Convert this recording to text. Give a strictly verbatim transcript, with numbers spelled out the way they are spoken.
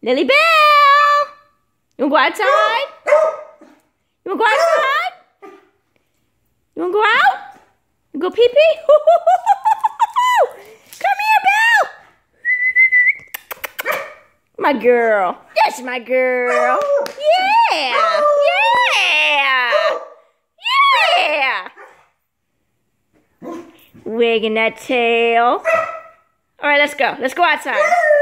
Lily Bell! You wanna go outside? You wanna go outside? You wanna go out? You go pee pee? Come here, Bell! My girl. That's my girl. Yeah! Yeah! Yeah! Wagging that tail. Alright, let's go. Let's go outside.